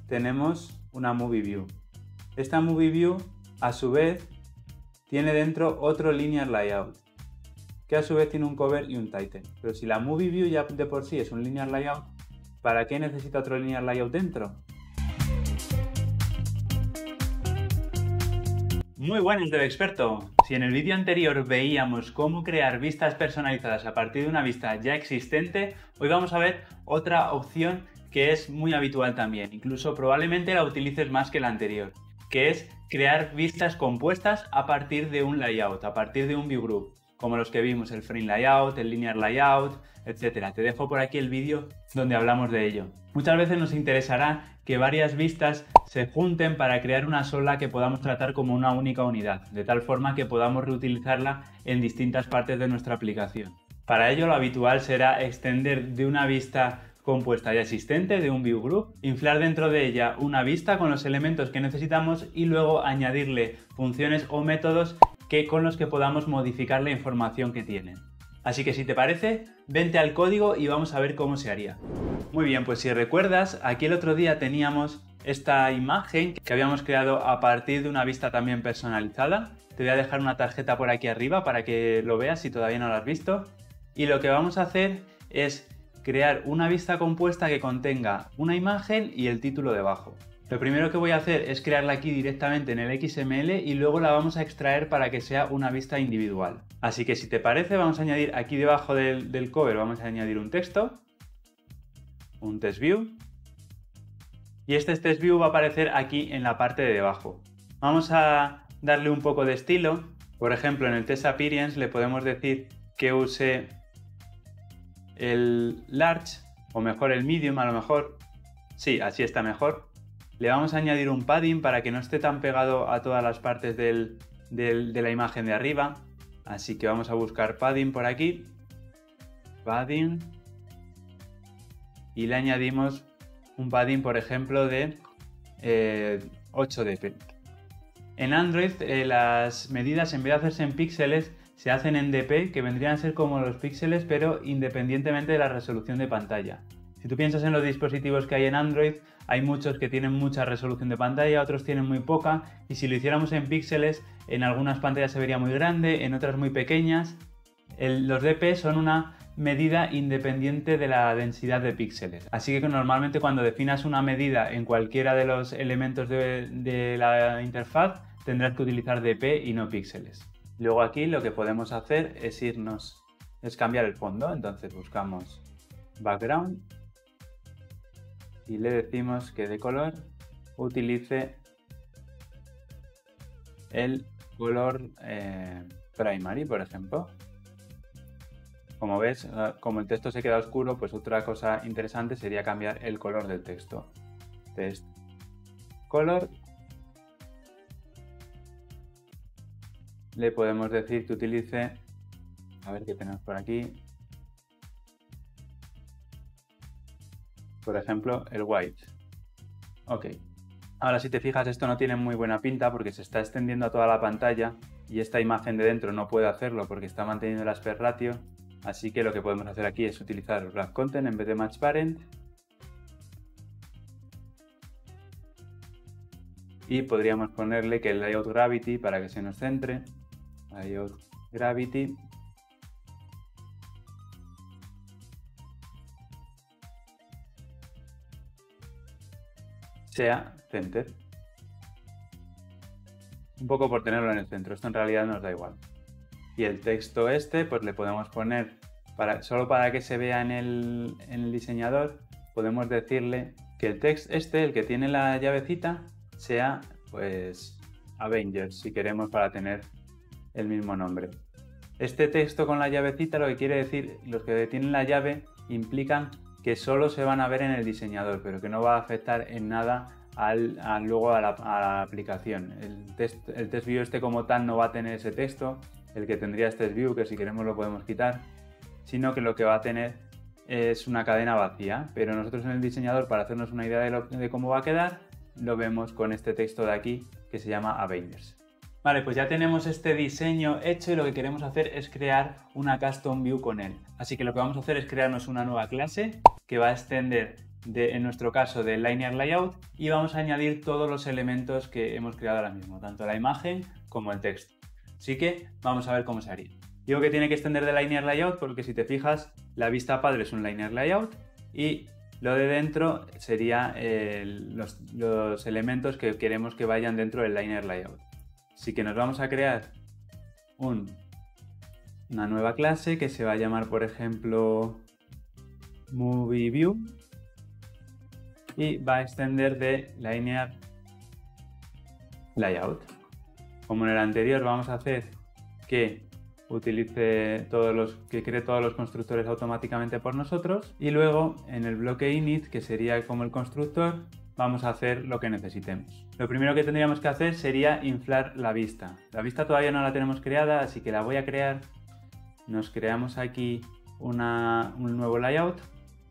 tenemos una Movie View. Esta Movie View, a su vez, tiene dentro otro Linear Layout, que a su vez tiene un cover y un title. Pero si la Movie View ya de por sí es un Linear Layout, ¿para qué necesita otro Linear Layout dentro? Muy buenas, Dev Experto. Si en el vídeo anterior veíamos cómo crear vistas personalizadas a partir de una vista ya existente, hoy vamos a ver otra opción que es muy habitual también, incluso probablemente la utilices más que la anterior, que es crear vistas compuestas a partir de un layout, a partir de un view group, como los que vimos, el frame layout, el linear layout, etc. Te dejo por aquí el vídeo donde hablamos de ello. Muchas veces nos interesará que varias vistas se junten para crear una sola que podamos tratar como una única unidad, de tal forma que podamos reutilizarla en distintas partes de nuestra aplicación. Para ello, lo habitual será extender de una vista compuesta ya existente, de un view group, inflar dentro de ella una vista con los elementos que necesitamos y luego añadirle funciones o métodos con los que podamos modificar la información que tienen. Así que si te parece, vente al código y vamos a ver cómo se haría. Muy bien, pues si recuerdas, aquí el otro día teníamos esta imagen que habíamos creado a partir de una vista también personalizada. Te voy a dejar una tarjeta por aquí arriba para que lo veas si todavía no lo has visto. Y lo que vamos a hacer es crear una vista compuesta que contenga una imagen y el título debajo. Lo primero que voy a hacer es crearla aquí directamente en el XML y luego la vamos a extraer para que sea una vista individual. Así que si te parece, vamos a añadir aquí debajo del cover, vamos a añadir un texto, un test view, y este test view va a aparecer aquí en la parte de debajo. Vamos a darle un poco de estilo. Por ejemplo, en el test appearance le podemos decir que use el large, o mejor el medium, a lo mejor. Sí, así está mejor. Le vamos a añadir un padding para que no esté tan pegado a todas las partes de la imagen de arriba. Así que vamos a buscar padding por aquí. Padding. Y le añadimos un padding, por ejemplo, de 8 dp. En Android las medidas, en vez de hacerse en píxeles, se hacen en dp, que vendrían a ser como los píxeles, pero independientemente de la resolución de pantalla. Si tú piensas en los dispositivos que hay en Android, hay muchos que tienen mucha resolución de pantalla, otros tienen muy poca, y si lo hiciéramos en píxeles, en algunas pantallas se vería muy grande, en otras muy pequeñas. Los dp son una medida independiente de la densidad de píxeles. Así que normalmente cuando definas una medida en cualquiera de los elementos de la interfaz, tendrás que utilizar dp y no píxeles. Luego aquí lo que podemos hacer es cambiar el fondo. Entonces buscamos background y le decimos que de color utilice el color primary, por ejemplo. Como ves, como el texto se queda oscuro, pues otra cosa interesante sería cambiar el color del texto. Text color. Le podemos decir que utilice, a ver qué tenemos por aquí, por ejemplo, el white. Ok. Ahora si te fijas, esto no tiene muy buena pinta porque se está extendiendo a toda la pantalla y esta imagen de dentro no puede hacerlo porque está manteniendo el aspect ratio. Así que lo que podemos hacer aquí es utilizar wrap content en vez de match parent. Y podríamos ponerle que el layout gravity, para que se nos centre, layout gravity, sea center. Un poco por tenerlo en el centro, esto en realidad nos da igual. Y el texto este, pues le podemos poner, solo para que se vea en el diseñador, podemos decirle que el text este, el que tiene la llavecita, sea pues Avengers, si queremos, para tener el mismo nombre. Este texto con la llavecita, lo que quiere decir, los que tienen la llave implican que solo se van a ver en el diseñador, pero que no va a afectar en nada luego a la aplicación. El test view este como tal no va a tener ese texto, el que tendría este view, que si queremos lo podemos quitar, sino que lo que va a tener es una cadena vacía, pero nosotros en el diseñador, para hacernos una idea de cómo va a quedar, lo vemos con este texto de aquí que se llama Avengers. Vale, pues ya tenemos este diseño hecho y lo que queremos hacer es crear una custom view con él. Así que lo que vamos a hacer es crearnos una nueva clase que va a extender en nuestro caso, del Linear Layout y vamos a añadir todos los elementos que hemos creado ahora mismo, tanto la imagen como el texto. Así que vamos a ver cómo se haría. Digo que tiene que extender de Linear Layout porque si te fijas, la vista padre es un Linear Layout y lo de dentro sería los elementos que queremos que vayan dentro del Linear Layout. Así que nos vamos a crear una nueva clase que se va a llamar, por ejemplo, MovieView y va a extender de Linear Layout. Como en el anterior, vamos a hacer que utilice que cree todos los constructores automáticamente por nosotros y luego en el bloque init, que sería como el constructor, vamos a hacer lo que necesitemos. Lo primero que tendríamos que hacer sería inflar la vista. La vista todavía no la tenemos creada, así que la voy a crear. Nos creamos aquí un nuevo layout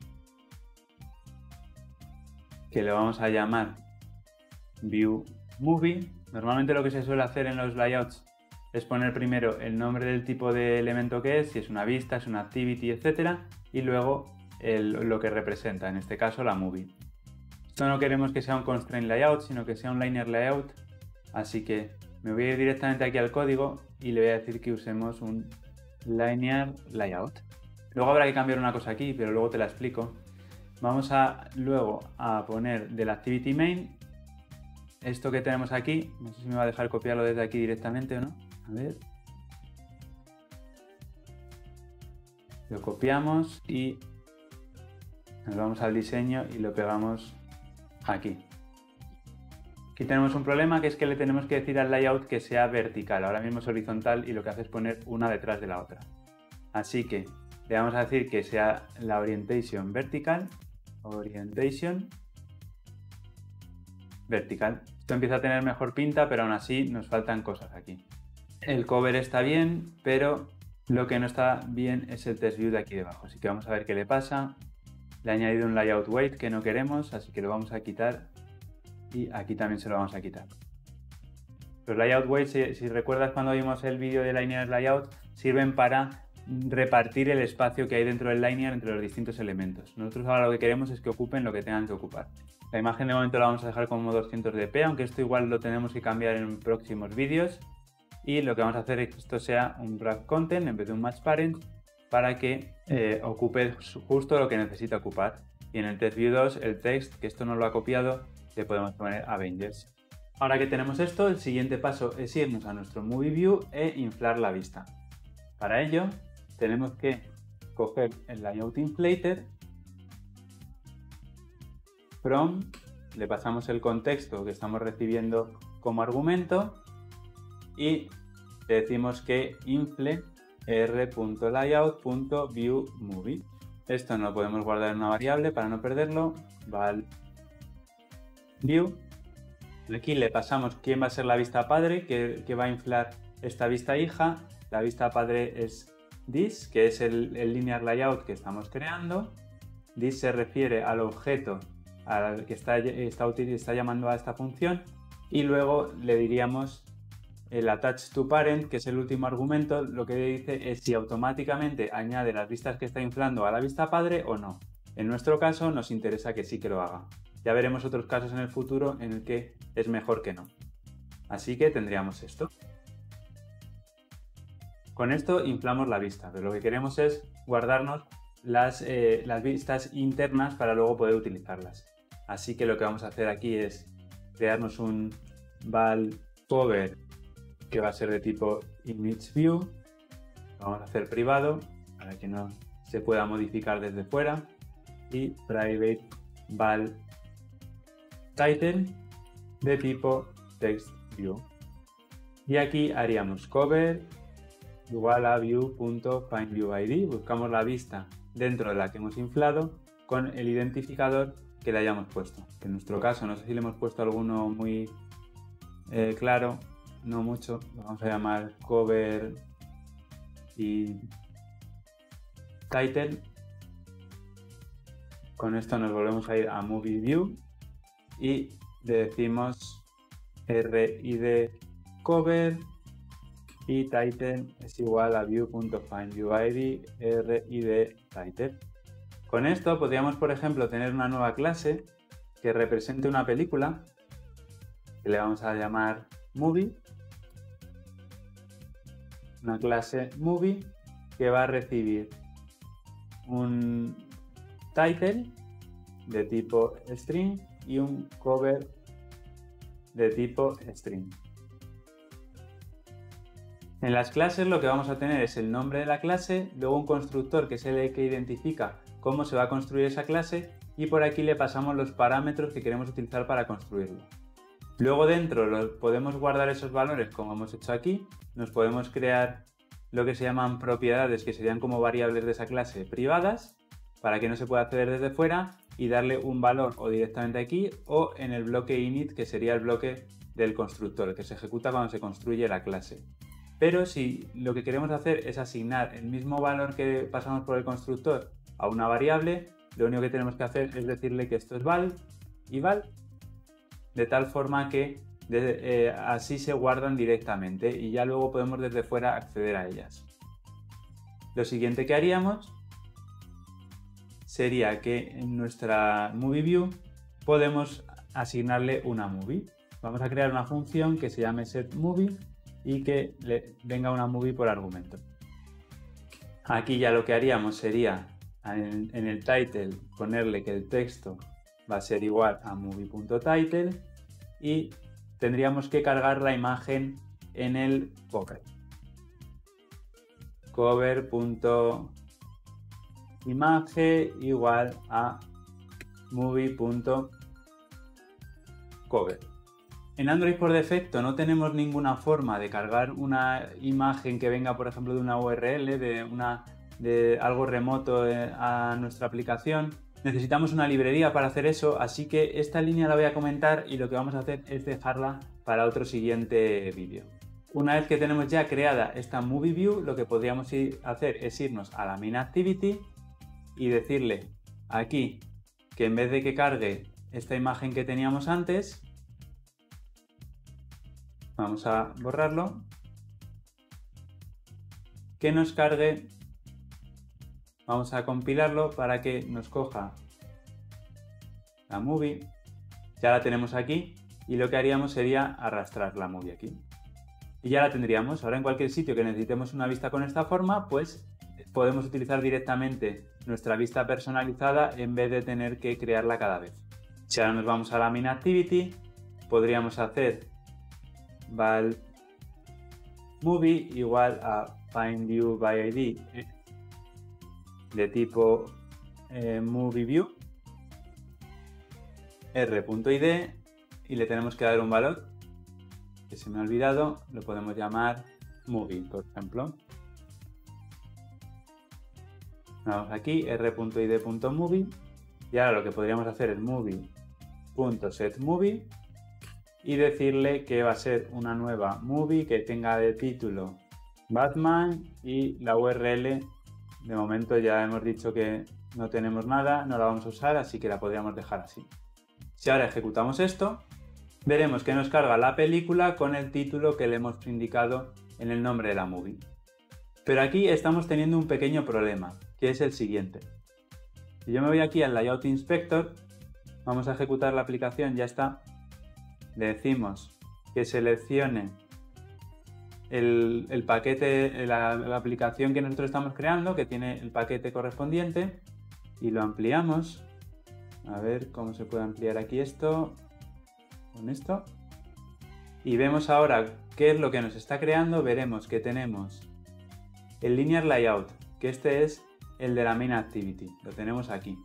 que le vamos a llamar View Movie. Normalmente lo que se suele hacer en los layouts es poner primero el nombre del tipo de elemento que es, si es una vista, es una activity, etc. Y luego lo que representa, en este caso la movie. Esto no queremos que sea un constraint layout, sino que sea un linear layout. Así que me voy a ir directamente aquí al código y le voy a decir que usemos un linear layout. Luego habrá que cambiar una cosa aquí, pero luego te la explico. Vamos luego a poner del activity main esto que tenemos aquí. No sé si me va a dejar copiarlo desde aquí directamente o no. A ver. Lo copiamos y nos vamos al diseño y lo pegamos aquí. Aquí tenemos un problema, que es que le tenemos que decir al layout que sea vertical. Ahora mismo es horizontal y lo que hace es poner una detrás de la otra. Así que le vamos a decir que sea la orientation vertical. Orientation vertical. Esto empieza a tener mejor pinta, pero aún así nos faltan cosas aquí. El cover está bien, pero lo que no está bien es el test view de aquí debajo. Así que vamos a ver qué le pasa. Le he añadido un layout weight que no queremos, así que lo vamos a quitar. Y aquí también se lo vamos a quitar. Los layout weights, si recuerdas cuando vimos el vídeo de Linear Layout, sirven para repartir el espacio que hay dentro del linear entre los distintos elementos. Nosotros ahora lo que queremos es que ocupen lo que tengan que ocupar. La imagen de momento la vamos a dejar como 200dp, aunque esto igual lo tenemos que cambiar en próximos vídeos. Y lo que vamos a hacer es que esto sea un wrap content en vez de un match parent para que ocupe justo lo que necesita ocupar. Y en el test view 2, el text, que esto no lo ha copiado, le podemos poner Avengers. Ahora que tenemos esto, el siguiente paso es irnos a nuestro Movie View e inflar la vista. Para ello, tenemos que coger el Layout Inflater, from, le pasamos el contexto que estamos recibiendo como argumento y le decimos que infle r.layout.viewMovie. Esto no lo podemos guardar en una variable para no perderlo. Val view. Aquí le pasamos quién va a ser la vista padre, que va a inflar esta vista hija. La vista padre es this, que es el linear layout que estamos creando. This se refiere al objeto al que está llamando a esta función. Y luego le diríamos el attach to parent, que es el último argumento. Lo que dice es si automáticamente añade las vistas que está inflando a la vista padre o no. En nuestro caso nos interesa que sí que lo haga. Ya veremos otros casos en el futuro en el que es mejor que no. Así que tendríamos esto. Con esto inflamos la vista, pero lo que queremos es guardarnos las vistas internas para luego poder utilizarlas. Así que lo que vamos a hacer aquí es crearnos un val cover que va a ser de tipo ImageView. Lo vamos a hacer privado para que no se pueda modificar desde fuera. Y private val title de tipo textView. Y aquí haríamos cover igual a view.findViewID. Buscamos la vista dentro de la que hemos inflado con el identificador que le hayamos puesto. En nuestro caso, no sé si le hemos puesto alguno muy claro, no mucho. Lo vamos a llamar cover y title. Con esto nos volvemos a ir a Movie View y le decimos RID cover y title es igual a view.findViewID RID title. Con esto podríamos, por ejemplo, tener una nueva clase que represente una película, que le vamos a llamar Movie. Una clase Movie que va a recibir un title de tipo string y un cover de tipo string. En las clases lo que vamos a tener es el nombre de la clase, luego un constructor que es el que identifica cómo se va a construir esa clase y por aquí le pasamos los parámetros que queremos utilizar para construirlo. Luego dentro podemos guardar esos valores como hemos hecho aquí, nos podemos crear lo que se llaman propiedades, que serían como variables de esa clase privadas, para que no se pueda acceder desde fuera y darle un valor o directamente aquí o en el bloque init, que sería el bloque del constructor, que se ejecuta cuando se construye la clase. Pero si lo que queremos hacer es asignar el mismo valor que pasamos por el constructor a una variable, lo único que tenemos que hacer es decirle que esto es val y val, de tal forma que así se guardan directamente y ya luego podemos desde fuera acceder a ellas. Lo siguiente que haríamos sería que en nuestra Movie View podemos asignarle una movie. Vamos a crear una función que se llame setMovie y que le venga una movie por argumento. Aquí ya lo que haríamos sería en el title ponerle que el texto va a ser igual a movie.title y tendríamos que cargar la imagen en el cover. Cover.image igual a movie.cover. En Android por defecto no tenemos ninguna forma de cargar una imagen que venga, por ejemplo, de una URL, de algo remoto a nuestra aplicación. Necesitamos una librería para hacer eso, así que esta línea la voy a comentar y lo que vamos a hacer es dejarla para otro siguiente vídeo. Una vez que tenemos ya creada esta Movie View, lo que podríamos hacer es irnos a la Main Activity y decirle aquí que en vez de que cargue esta imagen que teníamos antes, vamos a borrarlo, que nos cargue, vamos a compilarlo para que nos coja la movie, ya la tenemos aquí y lo que haríamos sería arrastrar la movie aquí. Y ya la tendríamos. Ahora en cualquier sitio que necesitemos una vista con esta forma, pues podemos utilizar directamente nuestra vista personalizada en vez de tener que crearla cada vez. Si ahora nos vamos a la Main Activity, podríamos hacer val movie igual a findViewById de tipo movieView r.id y le tenemos que dar un valor que se me ha olvidado, lo podemos llamar movie, por ejemplo. Vamos aquí, r.id.movie y ahora lo que podríamos hacer es movie.setMovie y decirle que va a ser una nueva movie que tenga de título Batman y la URL, de momento ya hemos dicho que no tenemos nada, no la vamos a usar, así que la podríamos dejar así. Si ahora ejecutamos esto, veremos que nos carga la película con el título que le hemos indicado en el nombre de la movie. Pero aquí estamos teniendo un pequeño problema, que es el siguiente. Si yo me voy aquí al Layout Inspector, vamos a ejecutar la aplicación, ya está. Le decimos que seleccione el paquete, la aplicación que nosotros estamos creando, que tiene el paquete correspondiente, y lo ampliamos. A ver cómo se puede ampliar aquí esto, con esto. Y vemos ahora qué es lo que nos está creando. Veremos que tenemos el Linear Layout, que este es el de la Main Activity, lo tenemos aquí.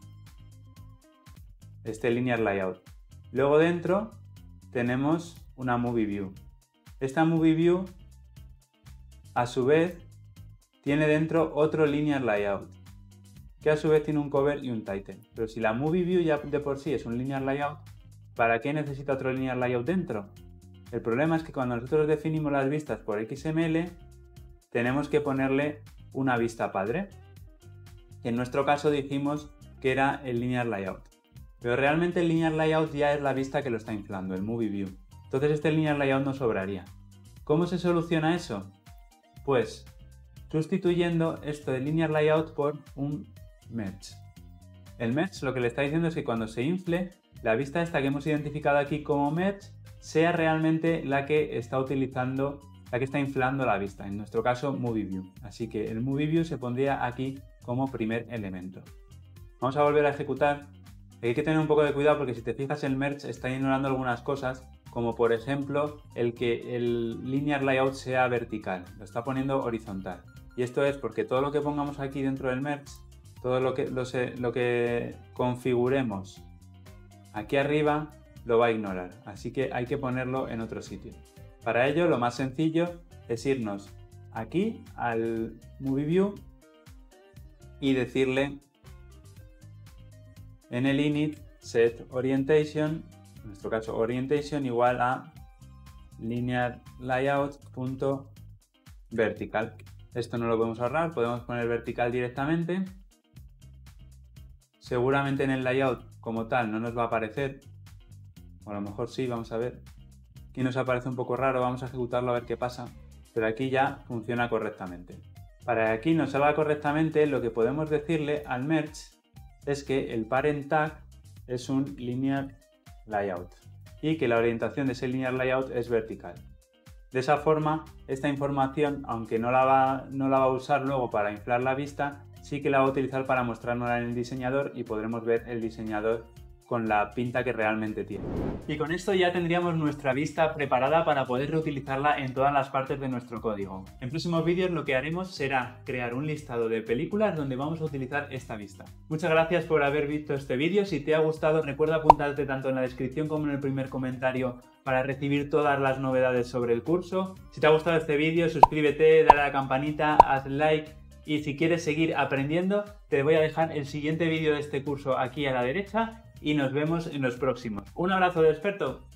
Este Linear Layout. Luego dentro tenemos una Movie View. Esta Movie View, a su vez, tiene dentro otro Linear Layout, que a su vez tiene un cover y un title. Pero si la Movie View ya de por sí es un Linear Layout, ¿para qué necesita otro Linear Layout dentro? El problema es que cuando nosotros definimos las vistas por XML, tenemos que ponerle una vista padre. En nuestro caso dijimos que era el Linear Layout. Pero realmente el Linear Layout ya es la vista que lo está inflando, el Movie View. Entonces este Linear Layout no sobraría. ¿Cómo se soluciona eso? Pues sustituyendo esto de Linear Layout por un Merge. el merge lo que le está diciendo es que cuando se infle, la vista esta que hemos identificado aquí como merge sea realmente la que está utilizando, la que está inflando la vista, en nuestro caso Movie View. Así que el Movie View se pondría aquí como primer elemento. Vamos a volver a ejecutar. Hay que tener un poco de cuidado porque si te fijas el merge está ignorando algunas cosas, como por ejemplo el que el linear layout sea vertical, lo está poniendo horizontal. Y esto es porque todo lo que pongamos aquí dentro del merge, todo lo que configuremos aquí arriba lo va a ignorar, así que hay que ponerlo en otro sitio. Para ello lo más sencillo es irnos aquí al Movie View y decirle en el init set orientation, en nuestro caso orientation igual a linear layout.vertical. Esto no lo podemos ahorrar, podemos poner vertical directamente. Seguramente en el layout como tal no nos va a aparecer, o a lo mejor sí, vamos a ver. Aquí nos aparece un poco raro, vamos a ejecutarlo a ver qué pasa, pero aquí ya funciona correctamente. Para que aquí nos salga correctamente, lo que podemos decirle al merge es que el parent tag es un linear layout y que la orientación de ese linear layout es vertical. De esa forma, esta información, aunque no la va a usar luego para inflar la vista, sí que la va a utilizar para mostrárnosla en el diseñador y podremos ver el diseñador con la pinta que realmente tiene. Y con esto ya tendríamos nuestra vista preparada para poder reutilizarla en todas las partes de nuestro código. En próximos vídeos lo que haremos será crear un listado de películas donde vamos a utilizar esta vista. Muchas gracias por haber visto este vídeo. Si te ha gustado, recuerda apuntarte tanto en la descripción como en el primer comentario para recibir todas las novedades sobre el curso. Si te ha gustado este vídeo, suscríbete, dale a la campanita, haz like. Y si quieres seguir aprendiendo, te voy a dejar el siguiente vídeo de este curso aquí a la derecha y nos vemos en los próximos. Un abrazo de experto.